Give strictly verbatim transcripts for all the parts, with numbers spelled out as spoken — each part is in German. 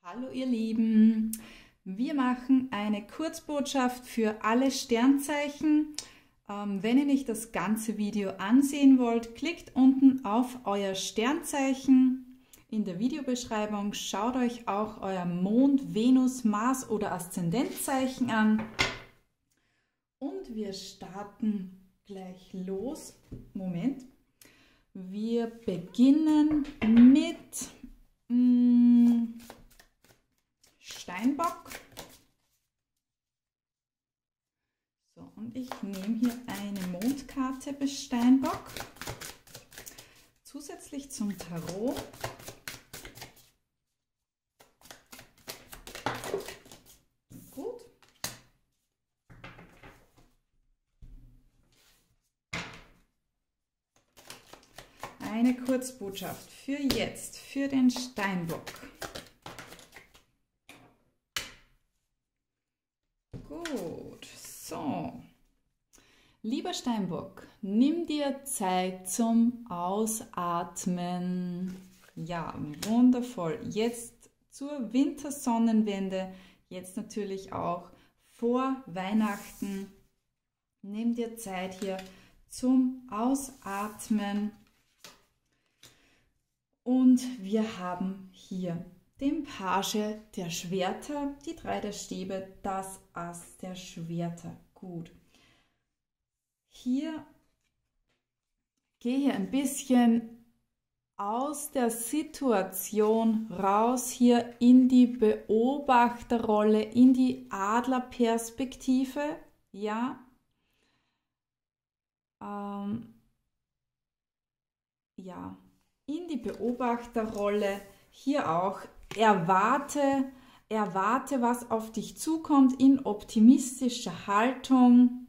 Hallo ihr Lieben, wir machen eine Kurzbotschaft für alle Sternzeichen. Ähm, wenn ihr nicht das ganze Video ansehen wollt, klickt unten auf euer Sternzeichen in der Videobeschreibung. Schaut euch auch euer Mond, Venus, Mars oder Aszendentzeichen an. Und wir starten gleich los. Moment. Wir beginnen mit mh, Steinbock. So, und ich nehme hier eine Mondkarte bei Steinbock. Zusätzlich zum Tarot. Gut. Eine Kurzbotschaft für jetzt, für den Steinbock. Gut, so. Lieber Steinbock, nimm dir Zeit zum Ausatmen. Ja, wundervoll. Jetzt zur Wintersonnenwende, jetzt natürlich auch vor Weihnachten. Nimm dir Zeit hier zum Ausatmen. Und wir haben hier den Page der Schwerter, die drei der Stäbe, das Ass der Schwerter. Gut. Hier gehe ein bisschen aus der Situation raus, hier in die Beobachterrolle, in die Adlerperspektive. Ja. Ähm, ja. In die Beobachterrolle. Hier auch. Erwarte, erwarte, was auf dich zukommt in optimistischer Haltung.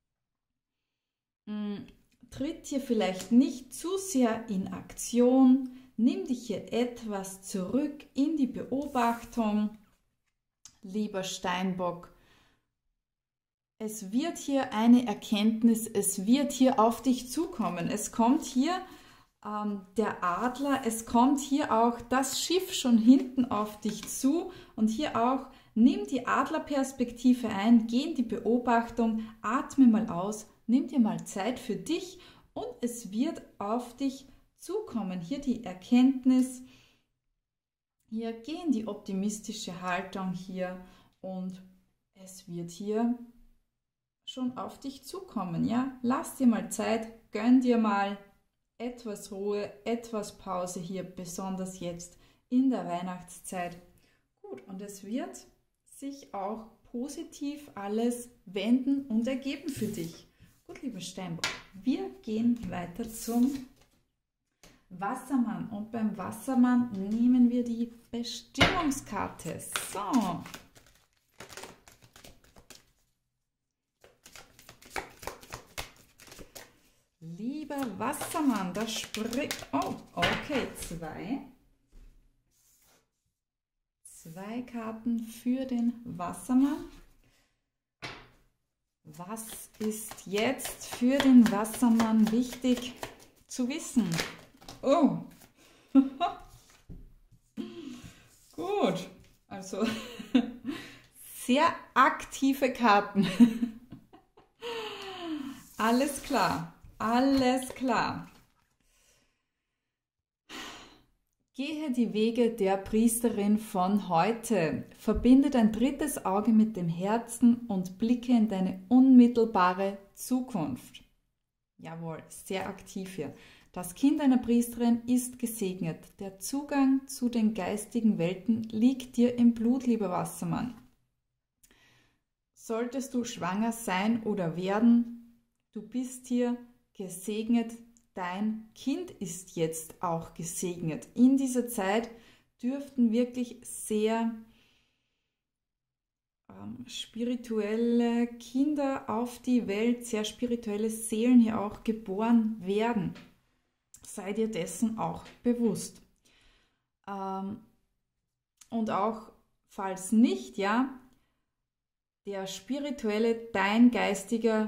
Tritt hier vielleicht nicht zu sehr in Aktion. Nimm dich hier etwas zurück in die Beobachtung. Lieber Steinbock, es wird hier eine Erkenntnis, es wird hier auf dich zukommen. Es kommt hier Ähm, der Adler, es kommt hier auch das Schiff schon hinten auf dich zu und hier auch, nimm die Adlerperspektive ein, geh in die Beobachtung, atme mal aus, nimm dir mal Zeit für dich und es wird auf dich zukommen. Hier die Erkenntnis, hier geh in die optimistische Haltung hier und es wird hier schon auf dich zukommen. Ja? Lass dir mal Zeit, gönn dir mal etwas Ruhe, etwas Pause hier, besonders jetzt in der Weihnachtszeit. Gut, und es wird sich auch positiv alles wenden und ergeben für dich. Gut, lieber Steinbock, wir gehen weiter zum Wassermann. Und beim Wassermann nehmen wir die Bestimmungskarte. So. Lieber Wassermann, da spricht... Oh, okay, zwei. Zwei Karten für den Wassermann. Was ist jetzt für den Wassermann wichtig zu wissen? Oh, gut, also sehr aktive Karten. Alles klar. Alles klar. Gehe die Wege der Priesterin von heute. Verbinde dein drittes Auge mit dem Herzen und blicke in deine unmittelbare Zukunft. Jawohl, sehr aktiv hier. Das Kind einer Priesterin ist gesegnet. Der Zugang zu den geistigen Welten liegt dir im Blut, lieber Wassermann. Solltest du schwanger sein oder werden, du bist hier gesegnet, dein Kind ist jetzt auch gesegnet. In dieser Zeit dürften wirklich sehr ähm, spirituelle Kinder auf die Welt, sehr spirituelle Seelen hier auch geboren werden. Sei dir dessen auch bewusst. Ähm, und auch falls nicht, ja, der spirituelle, dein geistiger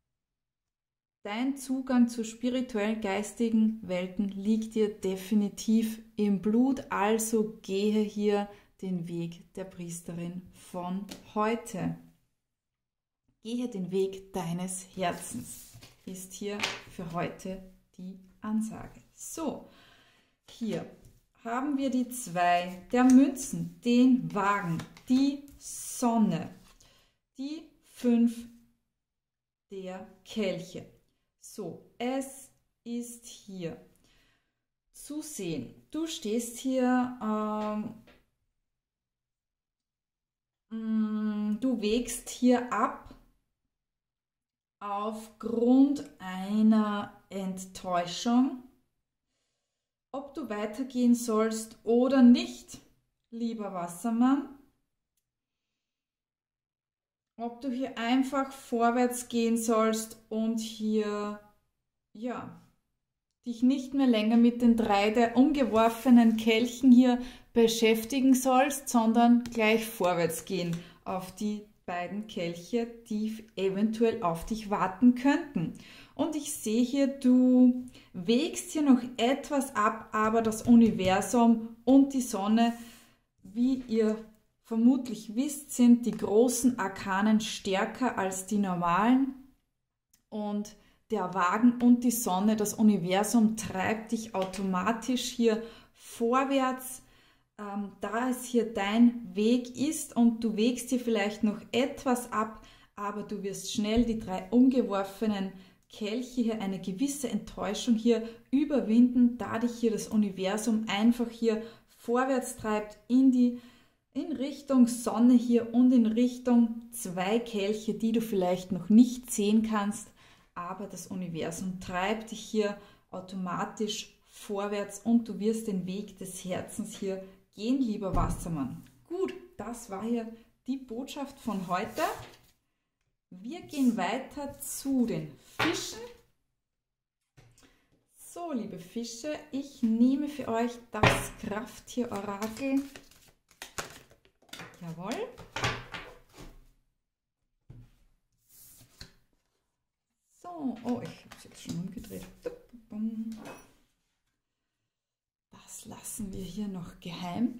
Dein Zugang zu spirituellen, geistigen Welten liegt dir definitiv im Blut, also gehe hier den Weg der Priesterin von heute. Gehe den Weg deines Herzens, ist hier für heute die Ansage. So, hier haben wir die zwei der Münzen, den Wagen, die Sonne, die fünf der Kelche. So, es ist hier zu sehen. Du stehst hier, ähm, du wägst hier ab aufgrund einer Enttäuschung, ob du weitergehen sollst oder nicht, lieber Wassermann. Ob du hier einfach vorwärts gehen sollst und hier, ja, dich nicht mehr länger mit den drei der umgeworfenen Kelchen hier beschäftigen sollst, sondern gleich vorwärts gehen auf die beiden Kelche, die eventuell auf dich warten könnten. Und ich sehe hier, du wägst hier noch etwas ab, aber das Universum und die Sonne, wie ihr vermutlich wisst, sind die großen Arkanen stärker als die normalen. Und der Wagen und die Sonne, das Universum treibt dich automatisch hier vorwärts, ähm, da es hier dein Weg ist und du wägst hier vielleicht noch etwas ab, aber du wirst schnell die drei umgeworfenen Kelche hier, eine gewisse Enttäuschung hier überwinden, da dich hier das Universum einfach hier vorwärts treibt in die in Richtung Sonne hier und in Richtung zwei Kelche, die du vielleicht noch nicht sehen kannst, aber das Universum treibt dich hier automatisch vorwärts und du wirst den Weg des Herzens hier gehen, lieber Wassermann. Gut, das war hier die Botschaft von heute. Wir gehen weiter zu den Fischen. So, liebe Fische, ich nehme für euch das Krafttier-Orakel. Jawohl. So, oh, ich habe es jetzt schon umgedreht. Das lassen wir hier noch geheim.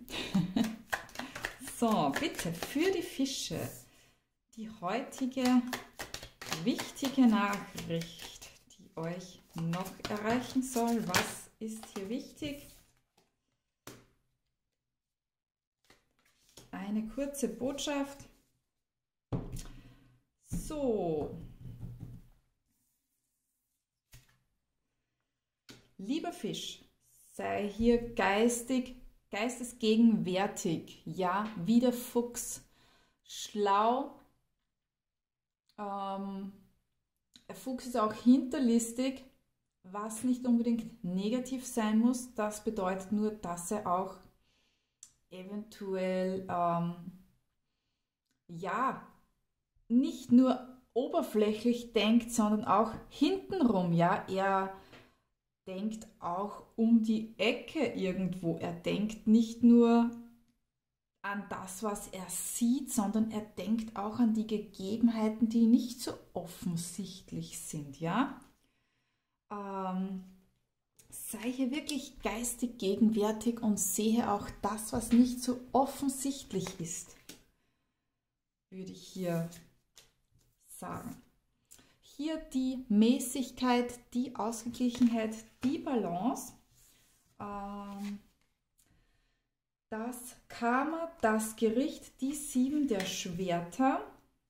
So, bitte für die Fische die heutige wichtige Nachricht, die euch noch erreichen soll. Was ist hier wichtig? Eine kurze Botschaft. So. Lieber Fisch, sei hier geistig, geistesgegenwärtig, ja, wie der Fuchs, schlau. Ähm, der Fuchs ist auch hinterlistig, was nicht unbedingt negativ sein muss. Das bedeutet nur, dass er auch eventuell, ähm, ja, nicht nur oberflächlich denkt, sondern auch hintenrum, ja, er denkt auch um die Ecke irgendwo. Er denkt nicht nur an das, was er sieht, sondern er denkt auch an die Gegebenheiten, die nicht so offensichtlich sind, ja. Ähm, sei hier wirklich geistig gegenwärtig und sehe auch das, was nicht so offensichtlich ist, würde ich hier sagen. Hier die Mäßigkeit, die Ausgeglichenheit, die Balance, ähm, das Karma, das Gericht, die sieben der Schwerter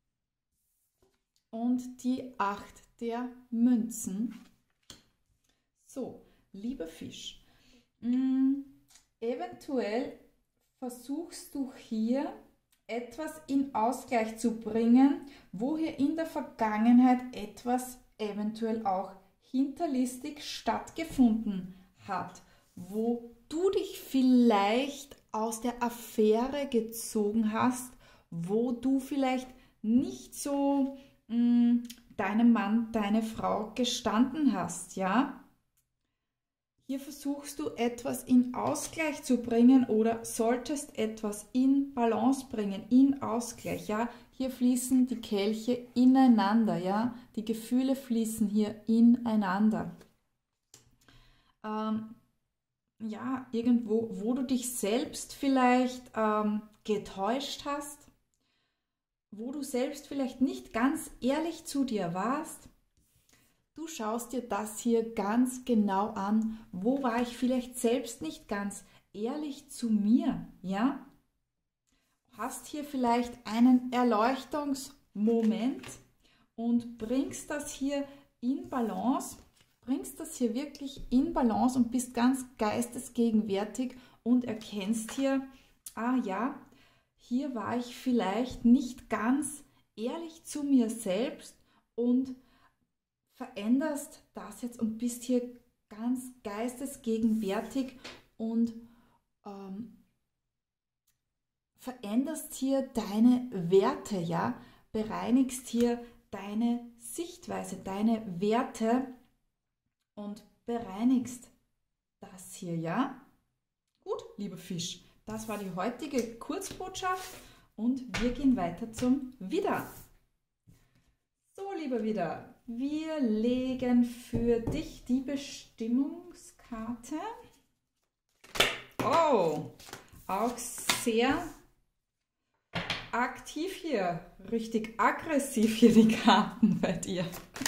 und die acht der Münzen. So, lieber Fisch, mh, eventuell versuchst du hier etwas in Ausgleich zu bringen, wo hier in der Vergangenheit etwas eventuell auch hinterlistig stattgefunden hat, wo du dich vielleicht aus der Affäre gezogen hast, wo du vielleicht nicht so mh, deinem Mann, deine Frau gestanden hast, ja? Hier versuchst du etwas in Ausgleich zu bringen oder solltest etwas in Balance bringen, in Ausgleich, ja. Hier fließen die Kelche ineinander, ja. Die Gefühle fließen hier ineinander. Ähm, ja, irgendwo, wo du dich selbst vielleicht ähm, getäuscht hast, wo du selbst vielleicht nicht ganz ehrlich zu dir warst. Du schaust dir das hier ganz genau an. Wo war ich vielleicht selbst nicht ganz ehrlich zu mir? Ja? Hast hier vielleicht einen Erleuchtungsmoment und bringst das hier in Balance, bringst das hier wirklich in Balance und bist ganz geistesgegenwärtig und erkennst hier, ah ja, hier war ich vielleicht nicht ganz ehrlich zu mir selbst und veränderst das jetzt und bist hier ganz geistesgegenwärtig und ähm, veränderst hier deine Werte, ja, bereinigst hier deine Sichtweise, deine Werte und bereinigst das hier, ja. Gut, lieber Fisch, das war die heutige Kurzbotschaft und wir gehen weiter zum Widder. So, lieber Widder, wir legen für dich die Bestimmungskarte. Oh, auch sehr aktiv hier, richtig aggressiv hier die Karten bei dir.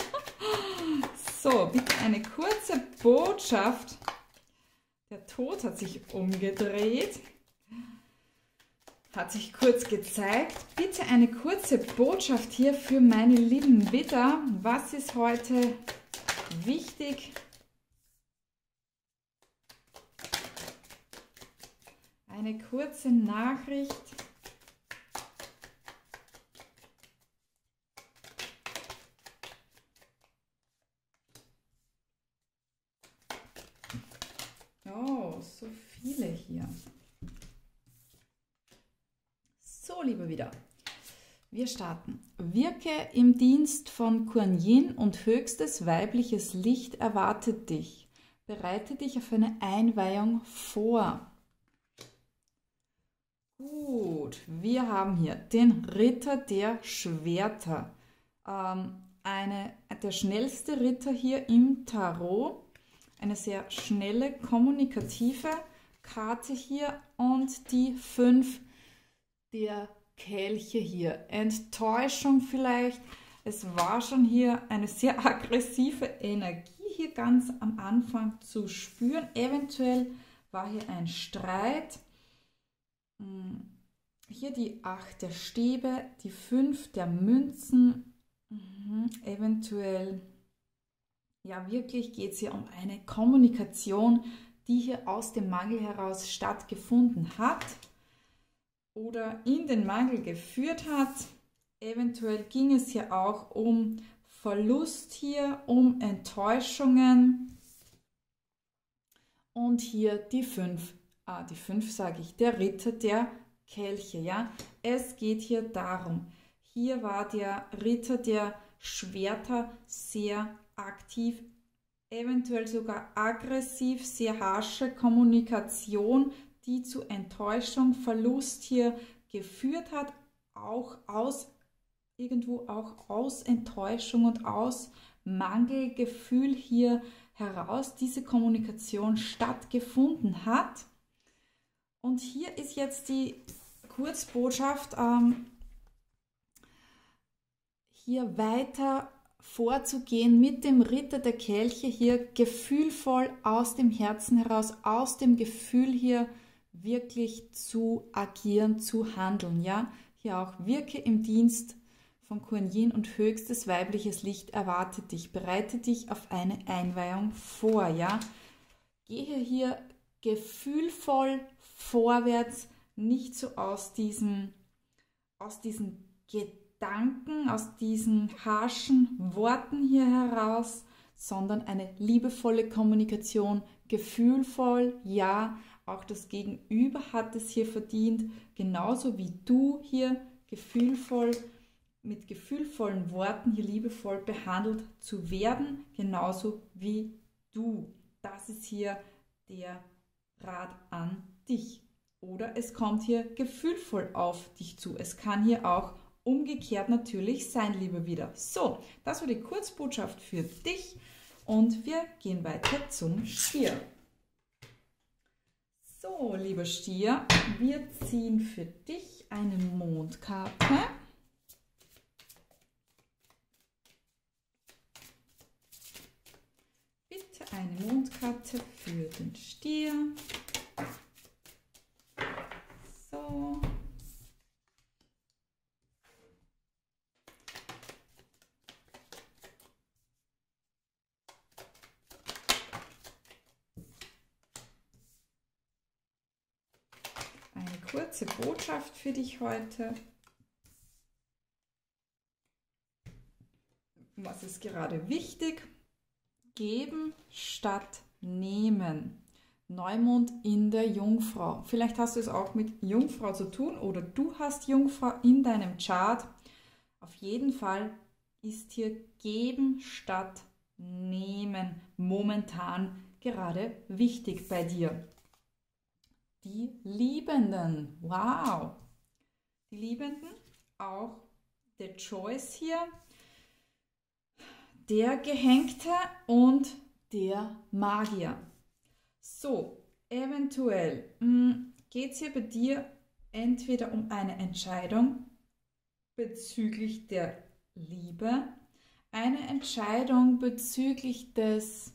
So, bitte eine kurze Botschaft. Der Tod hat sich umgedreht, hat sich kurz gezeigt. Bitte eine kurze Botschaft hier für meine lieben Widder. Was ist heute wichtig? Eine kurze Nachricht. Oh, so viele hier. So, liebe Widder, wir starten. Wirke im Dienst von Kuan Yin und höchstes weibliches Licht erwartet dich. Bereite dich auf eine Einweihung vor. Gut, wir haben hier den Ritter der Schwerter. Ähm, eine, der schnellste Ritter hier im Tarot. Eine sehr schnelle, kommunikative Karte hier und die fünf der Kelche hier. Enttäuschung vielleicht. Es war schon hier eine sehr aggressive Energie hier ganz am Anfang zu spüren. Eventuell war hier ein Streit. Hier die acht der Stäbe, die fünf der Münzen. Mhm, eventuell, ja wirklich geht es hier um eine Kommunikation, die hier aus dem Mangel heraus stattgefunden hat oder in den Mangel geführt hat. Eventuell ging es hier auch um Verlust hier, um Enttäuschungen. Und hier die fünf, ah, die fünf sage ich, der Ritter der Kelche, ja. Es geht hier darum, hier war der Ritter der Schwerter sehr aktiv, eventuell sogar aggressiv, sehr harsche Kommunikation, die zu Enttäuschung, Verlust hier geführt hat, auch aus irgendwo auch aus Enttäuschung und aus Mangelgefühl hier heraus diese Kommunikation stattgefunden hat. Und hier ist jetzt die Kurzbotschaft, ähm, hier weiter vorzugehen mit dem Ritter der Kelche, hier gefühlvoll aus dem Herzen heraus, aus dem Gefühl hier wirklich zu agieren, zu handeln. Ja, hier auch wirke im Dienst von Kuan Yin und höchstes weibliches Licht erwartet dich. Bereite dich auf eine Einweihung vor. Ja, gehe hier gefühlvoll vorwärts, nicht so aus diesen, aus diesen Gedanken, aus diesen harschen Worten hier heraus, sondern eine liebevolle Kommunikation, gefühlvoll, ja, auch das Gegenüber hat es hier verdient, genauso wie du hier gefühlvoll, mit gefühlvollen Worten hier liebevoll behandelt zu werden, genauso wie du. Das ist hier der Rat an dich. Oder es kommt hier gefühlvoll auf dich zu. Es kann hier auch umgekehrt natürlich sein, lieber Widder. So, das war die Kurzbotschaft für dich und wir gehen weiter zum Stier. So, lieber Stier, wir ziehen für dich eine Mondkarte. Bitte eine Mondkarte für den Stier. So. Eine kurze Botschaft für dich heute. Was ist gerade wichtig? Geben statt nehmen. Neumond in der Jungfrau. Vielleicht hast du es auch mit Jungfrau zu tun oder du hast Jungfrau in deinem Chart. Auf jeden Fall ist hier geben statt nehmen momentan gerade wichtig bei dir. Die Liebenden, wow, die Liebenden, auch der Choice hier, der Gehängte und der Magier. So, eventuell geht es hier bei dir entweder um eine Entscheidung bezüglich der Liebe, eine Entscheidung bezüglich des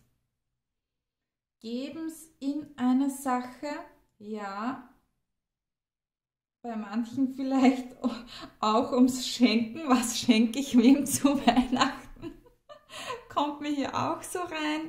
Gebens in einer Sache, ja, bei manchen vielleicht auch ums Schenken. Was schenke ich wem zu Weihnachten? Kommt mir hier auch so rein.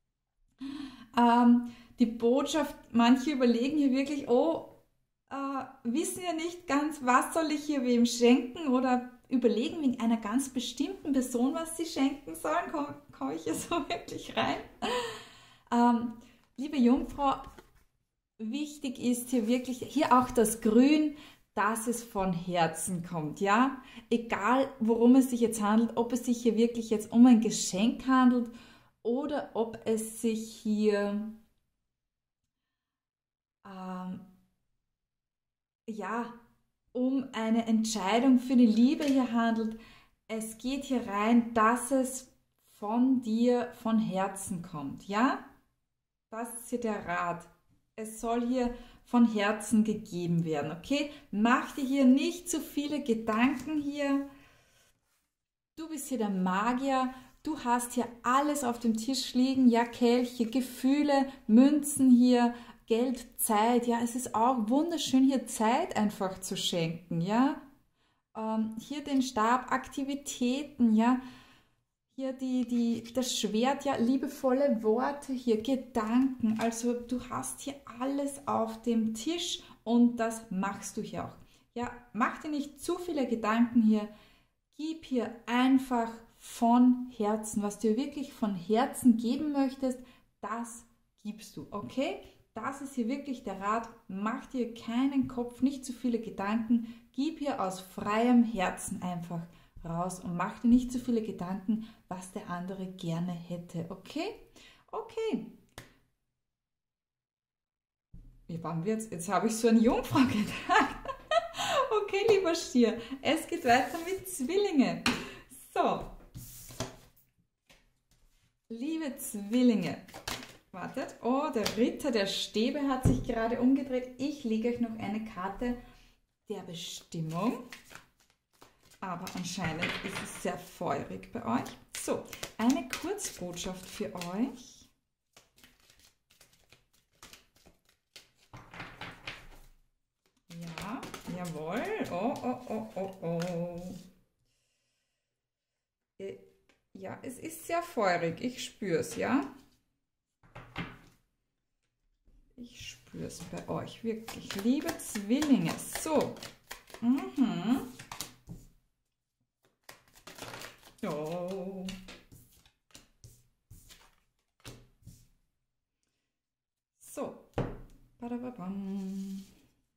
Ähm, die Botschaft, manche überlegen hier wirklich, oh, äh, wissen ja nicht ganz, was soll ich hier wem schenken oder überlegen wegen einer ganz bestimmten Person, was sie schenken sollen. Komme komm ich hier so wirklich rein? Ähm, liebe Jungfrau, wichtig ist hier wirklich, hier auch das Grün, dass es von Herzen kommt, ja? Egal, worum es sich jetzt handelt, ob es sich hier wirklich jetzt um ein Geschenk handelt oder ob es sich hier ähm, ja, um eine Entscheidung für die Liebe hier handelt. Es geht hier rein, dass es von dir von Herzen kommt, ja? Das ist hier der Rat. Es soll hier von Herzen gegeben werden, okay? Mach dir hier nicht zu viele Gedanken hier. Du bist hier der Magier. Du hast hier alles auf dem Tisch liegen. Ja, Kelche, Gefühle, Münzen hier, Geld, Zeit. Ja, es ist auch wunderschön, hier Zeit einfach zu schenken, ja? Ähm, hier den Stab, Aktivitäten, ja? Hier die, die, das Schwert, ja, liebevolle Worte hier, Gedanken. Also du hast hier alles auf dem Tisch und das machst du hier auch. Ja, mach dir nicht zu viele Gedanken hier. Gib hier einfach von Herzen, was du wirklich von Herzen geben möchtest, das gibst du, okay? Das ist hier wirklich der Rat. Mach dir keinen Kopf, nicht zu viele Gedanken. Gib hier aus freiem Herzen einfach raus und mach dir nicht zu viele Gedanken, was der andere gerne hätte, okay? Okay. Wie waren wir jetzt? Jetzt habe ich so eine Jungfrau gedacht. Okay, lieber Stier, es geht weiter mit Zwillinge. So. Liebe Zwillinge, wartet. Oh, der Ritter der Stäbe hat sich gerade umgedreht. Ich lege euch noch eine Karte der Bestimmung. Aber anscheinend ist es sehr feurig bei euch. So, eine Kurzbotschaft für euch. Ja, jawohl. Oh, oh, oh, oh, oh. Ja, es ist sehr feurig. Ich spüre es, ja. Ich spüre es bei euch, wirklich. Liebe Zwillinge. So. Mhm. Oh. So. Badababam.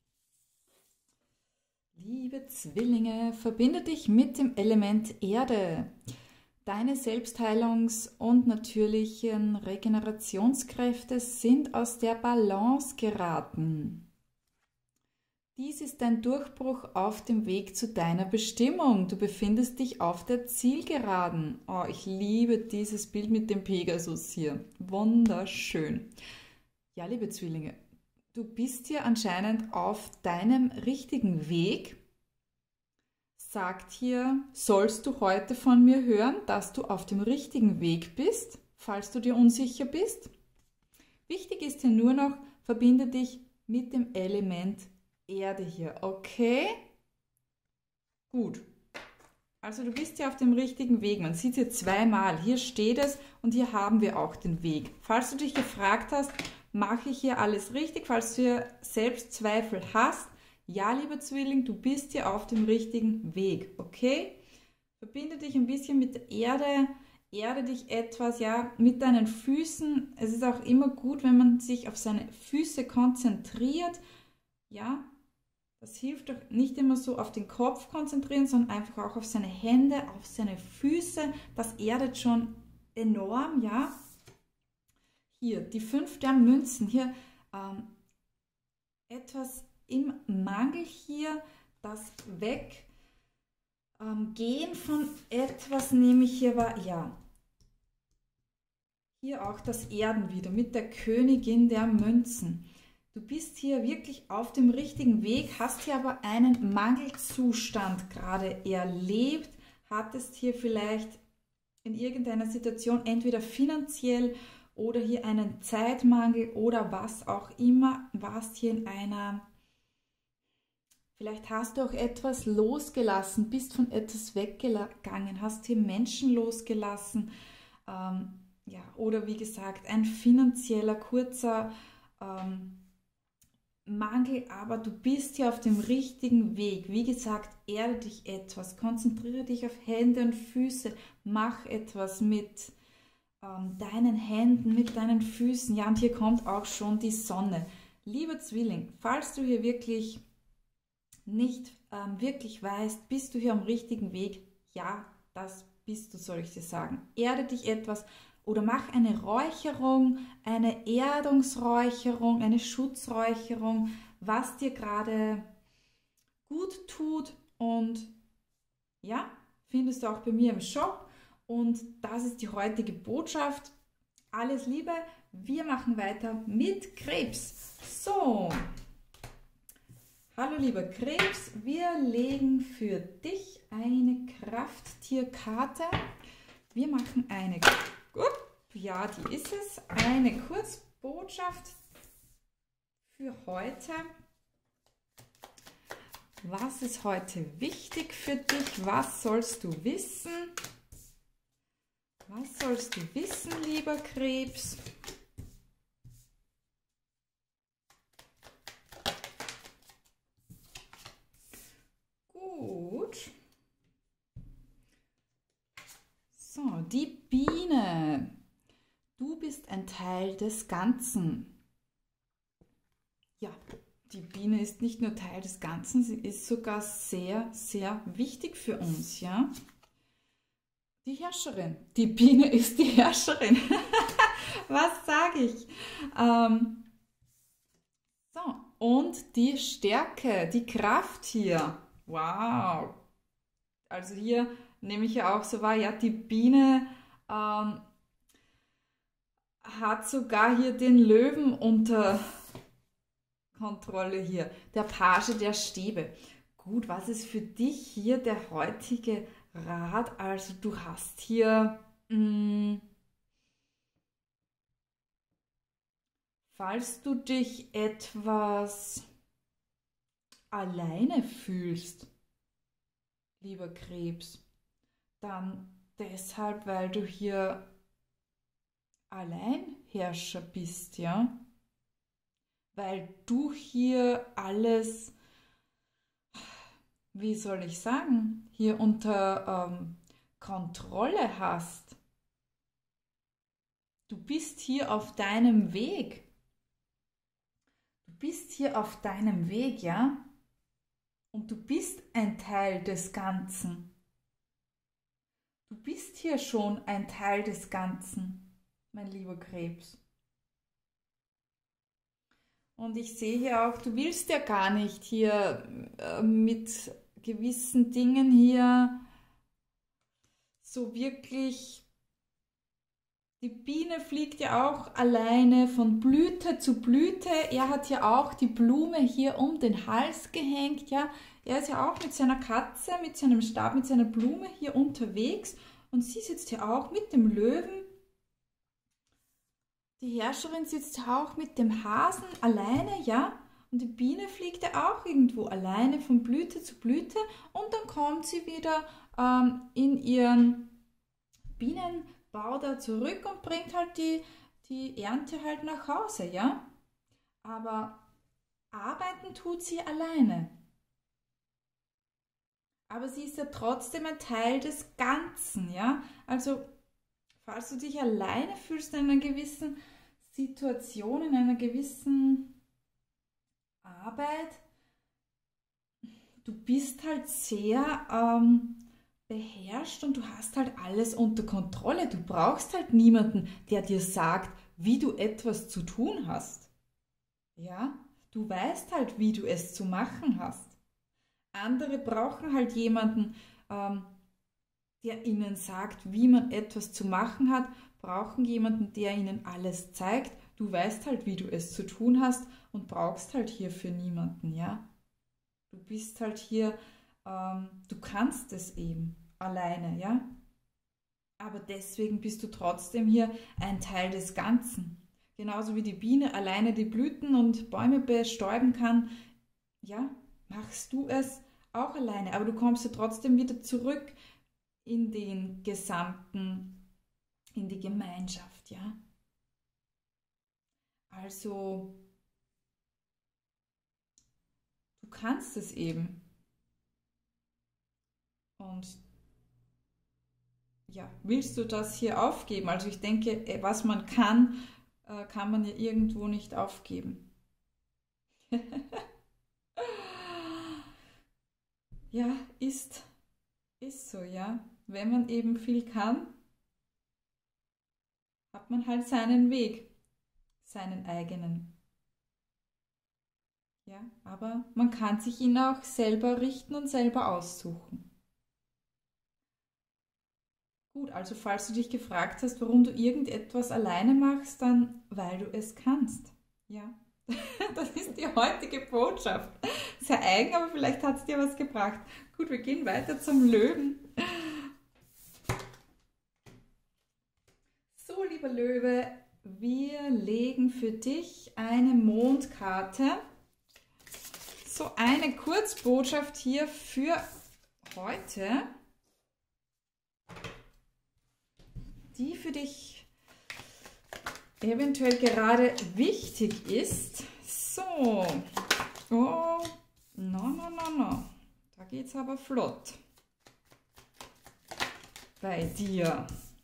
Liebe Zwillinge, verbinde dich mit dem Element Erde. Deine Selbstheilungs- und natürlichen Regenerationskräfte sind aus der Balance geraten. Dies ist ein Durchbruch auf dem Weg zu deiner Bestimmung. Du befindest dich auf der Zielgeraden. Oh, ich liebe dieses Bild mit dem Pegasus hier. Wunderschön. Ja, liebe Zwillinge, du du bist hier anscheinend auf deinem richtigen Weg. Sagt hier, sollst du heute von mir hören, dass du auf dem richtigen Weg bist, falls du dir unsicher bist. Wichtig ist hier nur noch, verbinde dich mit dem Element Erde hier, okay? Gut. Also du bist ja auf dem richtigen Weg. Man sieht es hier zweimal. Hier steht es und hier haben wir auch den Weg. Falls du dich gefragt hast, mache ich hier alles richtig? Falls du hier Selbstzweifel hast, ja, lieber Zwilling, du bist hier auf dem richtigen Weg, okay? Verbinde dich ein bisschen mit der Erde, erde dich etwas, ja, mit deinen Füßen. Es ist auch immer gut, wenn man sich auf seine Füße konzentriert, ja. Das hilft doch nicht immer so auf den Kopf konzentrieren, sondern einfach auch auf seine Hände, auf seine Füße. Das erdet schon enorm, ja. Hier, die fünf der Münzen, hier ähm, etwas im Mangel hier, das Weggehen ähm, von etwas, nehme ich hier war, ja. Hier auch das Erden wieder mit der Königin der Münzen. Du bist hier wirklich auf dem richtigen Weg, hast hier aber einen Mangelzustand gerade erlebt, hattest hier vielleicht in irgendeiner Situation entweder finanziell oder hier einen Zeitmangel oder was auch immer, warst hier in einer, vielleicht hast du auch etwas losgelassen, bist von etwas weggegangen, hast hier Menschen losgelassen, ähm, ja, oder wie gesagt, ein finanzieller, kurzer ähm, Mangel, aber du bist hier auf dem richtigen Weg. Wie gesagt, erde dich etwas, konzentriere dich auf Hände und Füße, mach etwas mit ähm, deinen Händen, mit deinen Füßen. Ja, und hier kommt auch schon die Sonne. Lieber Zwilling, falls du hier wirklich nicht ähm, wirklich weißt, bist du hier am richtigen Weg? Ja, das bist du, soll ich dir sagen. Erde dich etwas. Oder mach eine Räucherung, eine Erdungsräucherung, eine Schutzräucherung, was dir gerade gut tut. Und ja, findest du auch bei mir im Shop. Und das ist die heutige Botschaft. Alles Liebe, wir machen weiter mit Krebs. So, hallo lieber Krebs, wir legen für dich eine Krafttierkarte. Wir machen eine Ja, die ist es. Eine Kurzbotschaft für heute. Was ist heute wichtig für dich? Was sollst du wissen? Was sollst du wissen, lieber Krebs? Gut. So, die Biene. Du bist ein Teil des Ganzen. Ja, die Biene ist nicht nur Teil des Ganzen, sie ist sogar sehr, sehr wichtig für uns, ja. Die Herrscherin. Die Biene ist die Herrscherin. Was sage ich? Ähm, so, und die Stärke, die Kraft hier. Wow. Also hier nehme ich ja auch so wahr, ja, die Biene ähm, hat sogar hier den Löwen unter Kontrolle hier. Der Page der Stäbe. Gut, was ist für dich hier der heutige Rat? Also du hast hier, mh, falls du dich etwas alleine fühlst, lieber Krebs, dann deshalb, weil du hier Alleinherrscher bist, ja, weil du hier alles, wie soll ich sagen, hier unter ähm, Kontrolle hast. Du bist hier auf deinem Weg. Du bist hier auf deinem Weg, ja, und du bist ein Teil des Ganzen. Du bist hier schon ein Teil des Ganzen, mein lieber Krebs. Und ich sehe hier auch, du willst ja gar nicht hier äh, mit gewissen Dingen hier so wirklich Die Biene fliegt ja auch alleine von Blüte zu Blüte. Er hat ja auch die Blume hier um den Hals gehängt. Ja, er ist ja auch mit seiner Katze, mit seinem Stab, mit seiner Blume hier unterwegs. Und sie sitzt ja auch mit dem Löwen. Die Herrscherin sitzt ja auch mit dem Hasen alleine, ja. Und die Biene fliegt ja auch irgendwo alleine von Blüte zu Blüte. Und dann kommt sie wieder ähm, in ihren Bienen Bau da zurück und bringt halt die, die Ernte halt nach Hause, ja? Aber arbeiten tut sie alleine. Aber sie ist ja trotzdem ein Teil des Ganzen, ja? Also, falls du dich alleine fühlst in einer gewissen Situation, in einer gewissen Arbeit, du bist halt sehr ähm, beherrscht und du hast halt alles unter Kontrolle. Du brauchst halt niemanden, der dir sagt, wie du etwas zu tun hast. Ja, du weißt halt, wie du es zu machen hast. Andere brauchen halt jemanden, ähm, der ihnen sagt, wie man etwas zu machen hat, brauchen jemanden, der ihnen alles zeigt. Du weißt halt, wie du es zu tun hast und brauchst halt hierfür niemanden, ja. Du bist halt hier, ähm, du kannst es eben alleine, ja. Aber deswegen bist du trotzdem hier ein Teil des Ganzen. Genauso wie die Biene alleine die Blüten und Bäume bestäuben kann, ja, machst du es auch alleine. Aber du kommst ja trotzdem wieder zurück in den gesamten, in die Gemeinschaft, ja. Also, du kannst es eben. Und ja, willst du das hier aufgeben? Also ich denke, was man kann, kann man ja irgendwo nicht aufgeben. Ja, ist, ist so, ja. Wenn man eben viel kann, hat man halt seinen Weg, seinen eigenen. Ja, aber man kann sich ihn auch selber richten und selber aussuchen. Gut, also falls du dich gefragt hast, warum du irgendetwas alleine machst, dann weil du es kannst. Ja, das ist die heutige Botschaft. Sehr eigen, aber vielleicht hat es dir was gebracht. Gut, wir gehen weiter zum Löwen. So, lieber Löwe, wir legen für dich eine Mondkarte. So eine Kurzbotschaft hier für heute, die für dich eventuell gerade wichtig ist. So, oh, no, no, no, no, da geht es aber flott bei dir.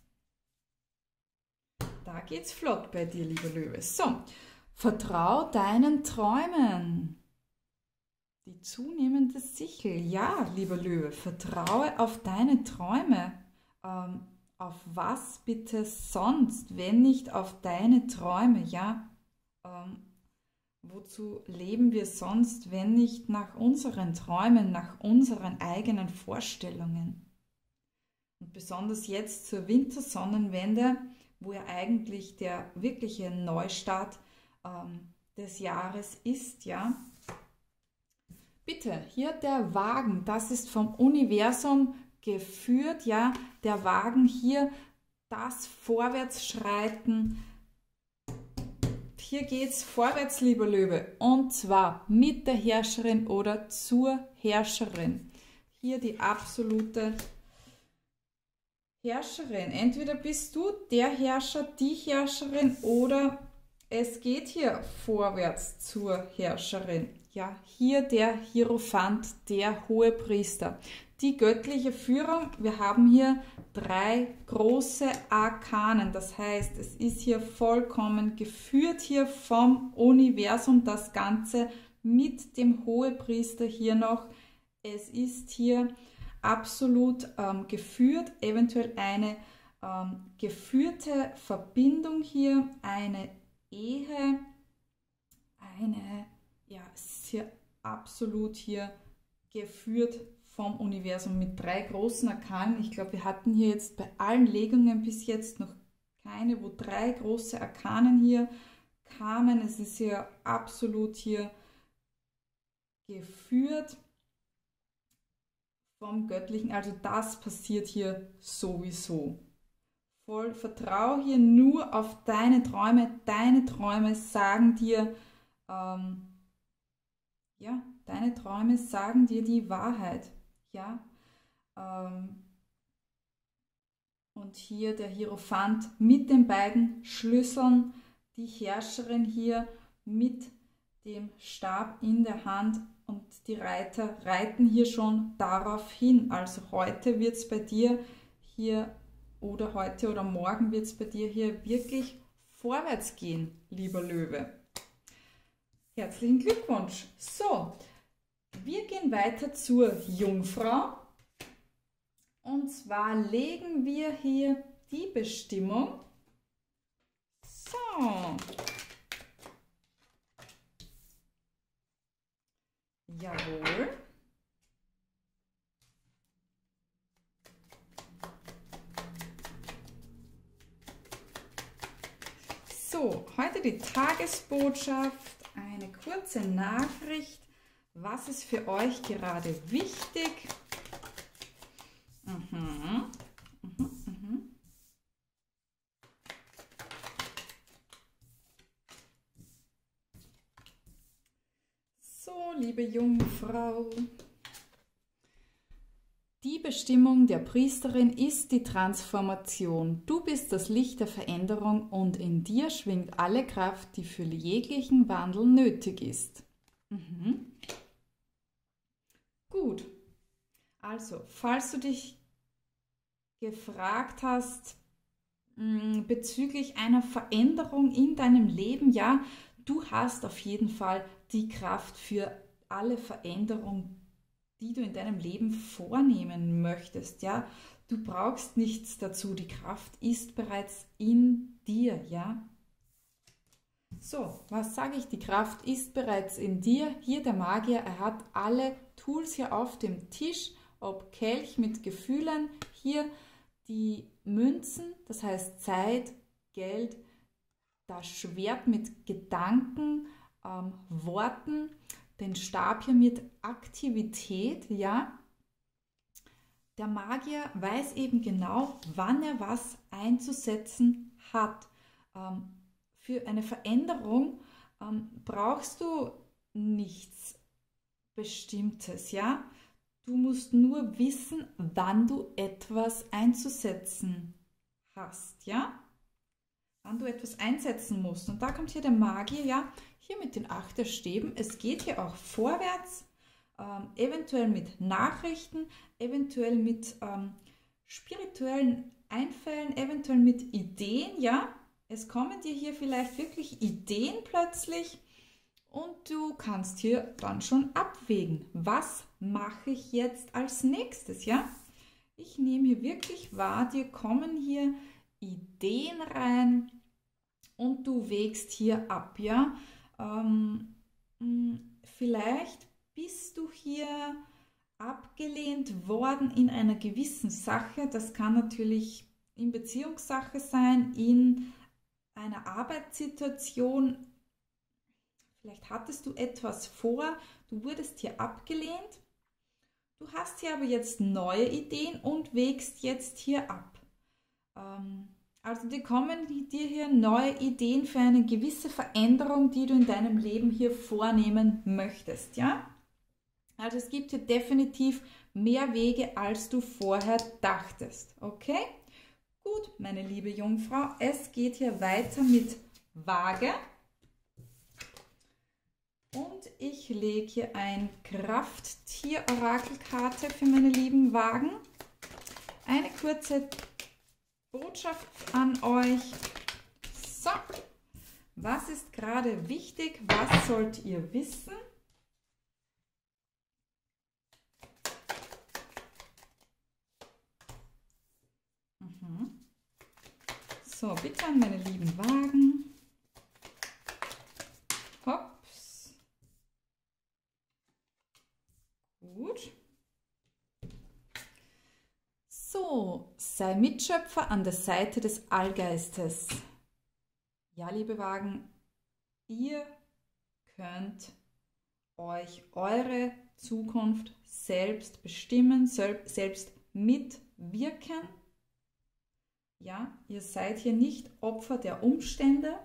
Da geht's flott bei dir, lieber Löwe. So, vertrau deinen Träumen. Die zunehmende Sichel. Ja, lieber Löwe, vertraue auf deine Träume. Ähm, auf was bitte sonst, wenn nicht auf deine Träume, ja? Ähm, wozu leben wir sonst, wenn nicht nach unseren Träumen, nach unseren eigenen Vorstellungen? Und besonders jetzt zur Wintersonnenwende, wo ja eigentlich der wirkliche Neustart ähm, des Jahres ist, ja? Bitte, hier der Wagen, das ist vom Universum geführt, ja, der Wagen hier, das Vorwärtsschreiten. Hier geht es vorwärts, lieber Löwe, und zwar mit der Herrscherin oder zur Herrscherin. Hier die absolute Herrscherin. Entweder bist du der Herrscher, die Herrscherin oder es geht hier vorwärts zur Herrscherin. Ja, hier der Hierophant, der Hohepriester. Die göttliche Führung, wir haben hier drei große Arkanen, das heißt, es ist hier vollkommen geführt hier vom Universum, das Ganze mit dem Hohepriester hier noch. Es ist hier absolut ähm, geführt, eventuell eine ähm, geführte Verbindung hier, eine Ehe, eine, ja, es ist hier absolut hier geführt vom Universum mit drei großen Arkanen. Ich glaube, wir hatten hier jetzt bei allen Legungen bis jetzt noch keine, wo drei große Arkanen hier kamen. Es ist hier absolut hier geführt vom Göttlichen. Also das passiert hier sowieso. Voll vertrau hier nur auf deine Träume. Deine Träume sagen dir, ähm, ja, deine Träume sagen dir die Wahrheit. Ja, ähm, und hier der Hierophant mit den beiden Schlüsseln, die Herrscherin hier mit dem Stab in der Hand und die Reiter reiten hier schon darauf hin. Also heute wird es bei dir hier oder heute oder morgen wird es bei dir hier wirklich vorwärts gehen, lieber Löwe. Herzlichen Glückwunsch. So, wir gehen weiter zur Jungfrau. Und zwar legen wir hier die Bestimmung. So. Jawohl. So, heute die Tagesbotschaft, eine kurze Nachricht. Was ist für euch gerade wichtig? Mhm. Mhm, mhm. So, liebe Jungfrau, die Bestimmung der Priesterin ist die Transformation. Du bist das Licht der Veränderung und in dir schwingt alle Kraft, die für jeglichen Wandel nötig ist. Mhm. Gut. Also, falls du dich gefragt hast mh, bezüglich einer Veränderung in deinem Leben, ja, du hast auf jeden Fall die Kraft für alle Veränderungen, die du in deinem Leben vornehmen möchtest, ja. Du brauchst nichts dazu, die Kraft ist bereits in dir, ja. So, was sage ich? Die Kraft ist bereits in dir. Hier der Magier, er hat alle Tools hier auf dem Tisch, ob Kelch mit Gefühlen, hier die Münzen, das heißt Zeit, Geld, das Schwert mit Gedanken, ähm, Worten, den Stab hier mit Aktivität, ja. Der Magier weiß eben genau, wann er was einzusetzen hat. Ähm, für eine Veränderung ähm, brauchst du nichts Bestimmtes, ja. Du musst nur wissen, wann du etwas einzusetzen hast, ja? Wann du etwas einsetzen musst. Und da kommt hier der Magier, ja, hier mit den Achterstäben. Es geht hier auch vorwärts, ähm, eventuell mit Nachrichten, eventuell mit ähm, spirituellen Einfällen, eventuell mit Ideen, ja? Es kommen dir hier vielleicht wirklich Ideen plötzlich. Und du kannst hier dann schon abwägen, was mache ich jetzt als nächstes, ja? Ich nehme hier wirklich wahr, dir kommen hier Ideen rein und du wägst hier ab, ja? Ähm, vielleicht bist du hier abgelehnt worden in einer gewissen Sache. Das kann natürlich in Beziehungssache sein, in einer Arbeitssituation. Vielleicht hattest du etwas vor, du wurdest hier abgelehnt, du hast hier aber jetzt neue Ideen und wägst jetzt hier ab. Ähm, also dir kommen dir hier neue Ideen für eine gewisse Veränderung, die du in deinem Leben hier vornehmen möchtest, ja? Also es gibt hier definitiv mehr Wege, als du vorher dachtest, okay? Gut, meine liebe Jungfrau, es geht hier weiter mit Waage. Und ich lege hier ein Krafttier-Orakelkarte für meine lieben Wagen. Eine kurze Botschaft an euch. So, was ist gerade wichtig? Was sollt ihr wissen? Mhm. So, bitte an meine lieben Wagen. Hops. Gut. So, sei Mitschöpfer an der Seite des Allgeistes. Ja, liebe Wagen, ihr könnt euch eure Zukunft selbst bestimmen, selbst mitwirken. Ja, ihr seid hier nicht Opfer der Umstände.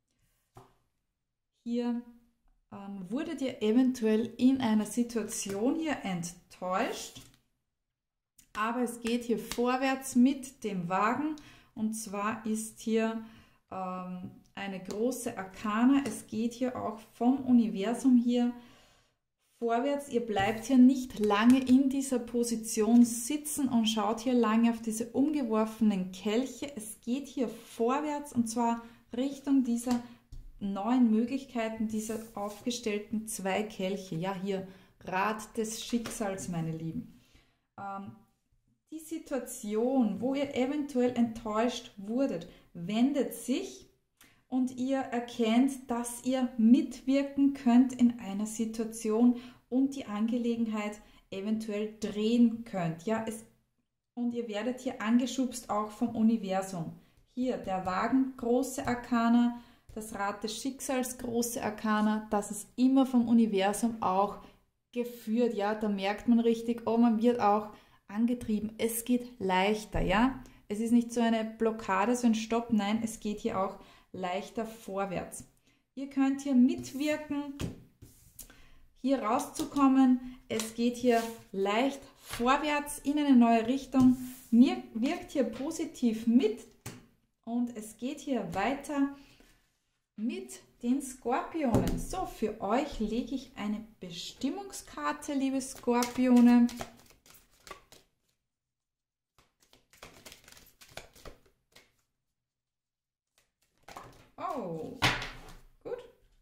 Hier ähm, wurdet ihr eventuell in einer Situation hier enttäuscht, aber es geht hier vorwärts mit dem Wagen, und zwar ist hier ähm, eine große Arkana. Es geht hier auch vom Universum hier vorwärts. Ihr bleibt hier nicht lange in dieser Position sitzen und schaut hier lange auf diese umgeworfenen Kelche. Es geht hier vorwärts, und zwar Richtung dieser neuen Möglichkeiten, dieser aufgestellten zwei Kelche. Ja, hier Rat des Schicksals, meine Lieben. Ähm, die Situation, wo ihr eventuell enttäuscht wurdet, wendet sich und ihr erkennt, dass ihr mitwirken könnt in einer Situation und die Angelegenheit eventuell drehen könnt. Ja, es, und ihr werdet hier angeschubst auch vom Universum. Hier der Wagen, große Arkana, das Rad des Schicksals, große Arkana, das ist immer vom Universum auch geführt. Ja, da merkt man richtig, oh, man wird auch angetrieben. Es geht leichter, ja. Es ist nicht so eine Blockade, so ein Stopp, nein, es geht hier auch leichter vorwärts. Ihr könnt hier mitwirken, hier rauszukommen. Es geht hier leicht vorwärts in eine neue Richtung. Mir wirkt hier positiv mit und es geht hier weiter mit den Skorpionen. So, für euch lege ich eine Bestimmungskarte, liebe Skorpione. Oh, gut.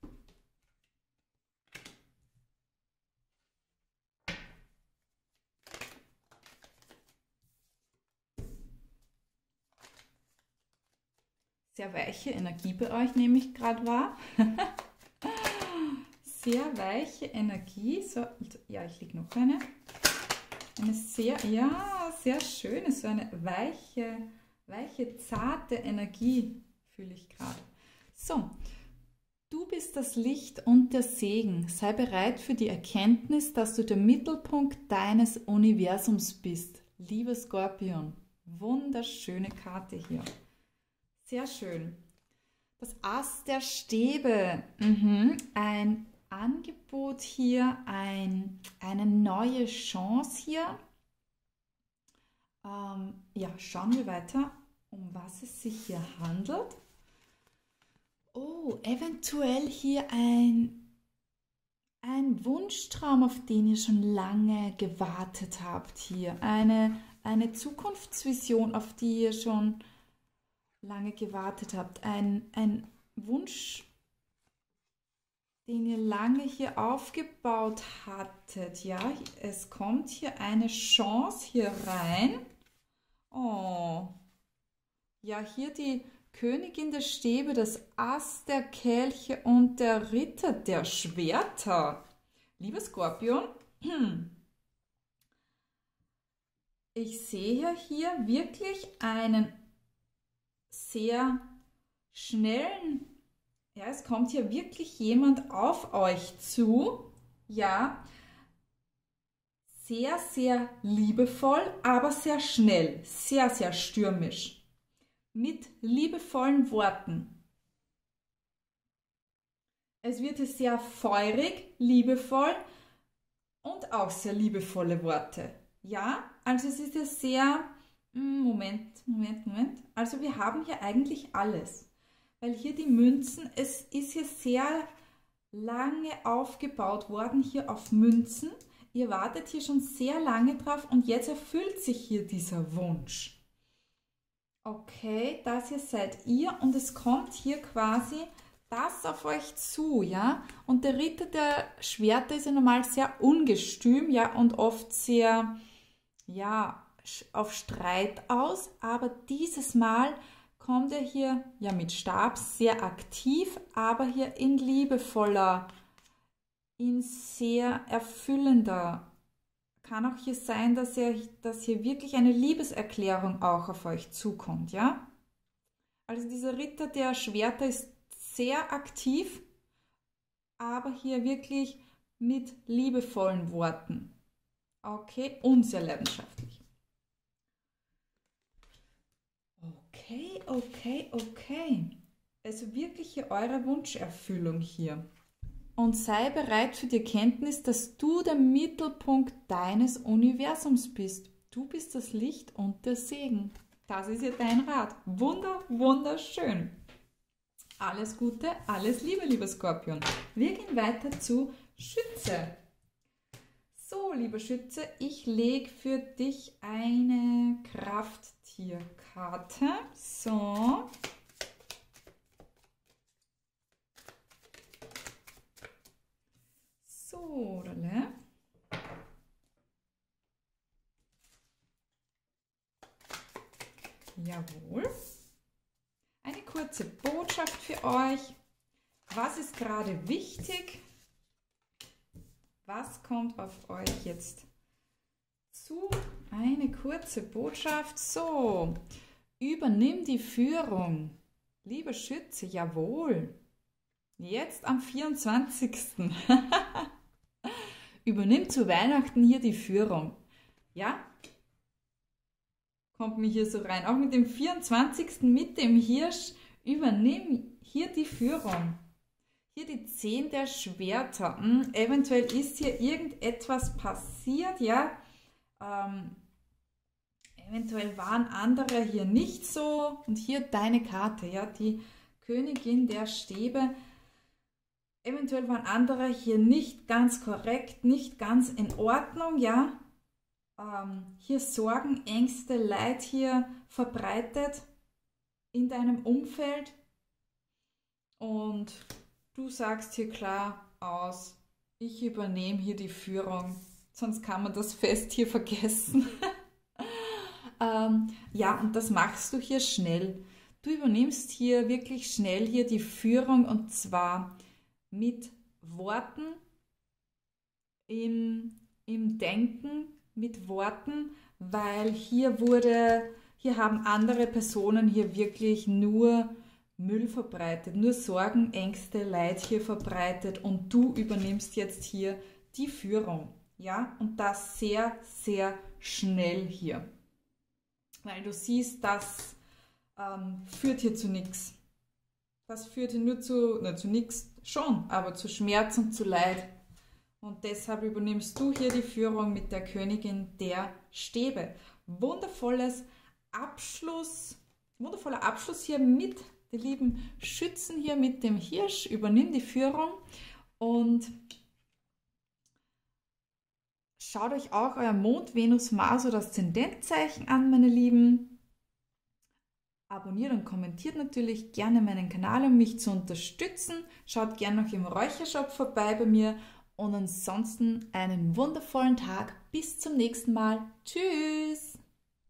Sehr weiche Energie bei euch, nehme ich gerade wahr. Sehr weiche Energie. So, ja, ich lege noch eine. Eine sehr, ja, sehr schöne, so eine weiche, weiche, zarte Energie fühle ich gerade. So, du bist das Licht und der Segen. Sei bereit für die Erkenntnis, dass du der Mittelpunkt deines Universums bist. Lieber Skorpion, wunderschöne Karte hier. Sehr schön. Das Ass der Stäbe. Mhm. Ein Angebot hier, ein, eine neue Chance hier. Ähm, ja, schauen wir weiter, um was es sich hier handelt. Oh, eventuell hier ein, ein Wunschtraum, auf den ihr schon lange gewartet habt hier. Eine, eine Zukunftsvision, auf die ihr schon lange gewartet habt. Ein, ein Wunsch, den ihr lange hier aufgebaut hattet. Ja, es kommt hier eine Chance hier rein. Oh, ja, hier die Königin der Stäbe, das Ass der Kelche und der Ritter der Schwerter. Lieber Skorpion, ich sehe hier wirklich einen sehr schnellen, ja, es kommt hier wirklich jemand auf euch zu, ja, sehr, sehr liebevoll, aber sehr schnell, sehr, sehr stürmisch. Mit liebevollen Worten. Es wird hier sehr feurig, liebevoll und auch sehr liebevolle Worte. Ja, also es ist ja sehr, Moment, Moment, Moment. Also wir haben hier eigentlich alles. Weil hier die Münzen, es ist hier sehr lange aufgebaut worden, hier auf Münzen. Ihr wartet hier schon sehr lange drauf und jetzt erfüllt sich hier dieser Wunsch. Okay, das hier seid ihr und es kommt hier quasi das auf euch zu, ja. Und der Ritter der Schwerter ist ja normal sehr ungestüm, ja, und oft sehr, ja, auf Streit aus. Aber dieses Mal kommt er hier, ja, mit Stab sehr aktiv, aber hier in liebevoller, in sehr erfüllender, kann auch hier sein, dass, ihr, dass hier wirklich eine Liebeserklärung auch auf euch zukommt, ja? Also dieser Ritter der Schwerter ist sehr aktiv, aber hier wirklich mit liebevollen Worten. Okay, und sehr leidenschaftlich. Okay, okay, okay. Also wirklich hier eure Wunscherfüllung hier. Und sei bereit für die Erkenntnis, dass du der Mittelpunkt deines Universums bist. Du bist das Licht und der Segen. Das ist ja dein Rat. Wunder, wunderschön. Alles Gute, alles Liebe, lieber Skorpion. Wir gehen weiter zu Schütze. So, lieber Schütze, ich lege für dich eine Krafttierkarte. So. So, ne? Jawohl. Eine kurze Botschaft für euch. Was ist gerade wichtig? Was kommt auf euch jetzt zu? Eine kurze Botschaft. So, übernimm die Führung. Lieber Schütze, jawohl. Jetzt am vierundzwanzigsten Übernimm zu Weihnachten hier die Führung. Ja? Kommt mir hier so rein. Auch mit dem vierundzwanzigsten mit dem Hirsch. Übernimm hier die Führung. Hier die zehn der Schwerter. Hm, eventuell ist hier irgendetwas passiert, ja. Ähm, eventuell waren andere hier nicht so. Und hier deine Karte, ja, die Königin der Stäbe. Eventuell waren andere hier nicht ganz korrekt, nicht ganz in Ordnung, ja. Ähm, hier Sorgen, Ängste, Leid hier verbreitet in deinem Umfeld. Und du sagst hier klar aus, ich übernehme hier die Führung, sonst kann man das Fest hier vergessen. ähm, ja, und das machst du hier schnell. Du übernimmst hier wirklich schnell hier die Führung und zwar mit Worten, im, im Denken, mit Worten, weil hier wurde, hier haben andere Personen hier wirklich nur Müll verbreitet, nur Sorgen, Ängste, Leid hier verbreitet und du übernimmst jetzt hier die Führung, ja, und das sehr, sehr schnell hier, weil du siehst, das ähm, führt hier zu nichts. Das führt hier nur zu, na, zu nichts schon, aber zu Schmerz und zu Leid. Und deshalb übernimmst du hier die Führung mit der Königin der Stäbe. Wundervolles Abschluss, wundervoller Abschluss hier mit den lieben Schützen hier mit dem Hirsch. Übernimm die Führung und schaut euch auch euer Mond, Venus, Mars oder Aszendentzeichen an, meine Lieben. Abonniert und kommentiert natürlich gerne meinen Kanal, um mich zu unterstützen. Schaut gerne noch im Räuchershop vorbei bei mir. Und ansonsten einen wundervollen Tag. Bis zum nächsten Mal. Tschüss!